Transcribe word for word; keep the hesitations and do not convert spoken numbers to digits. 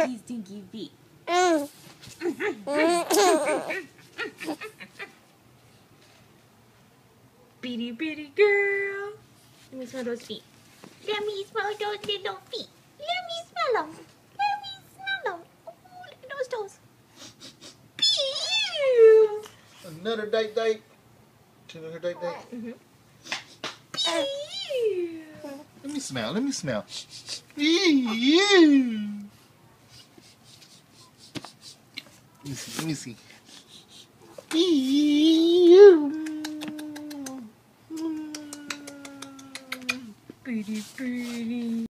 stinky, stinky feet. Bitty bitty girl. Let me smell those feet. Let me smell those little feet. Let me smell them. Let me smell them. Oh, look at those toes. Pew. Another date date. Another date date. Mm-hmm. Let me smell. Let me smell. Let me see. Let me see. Pretty, pretty.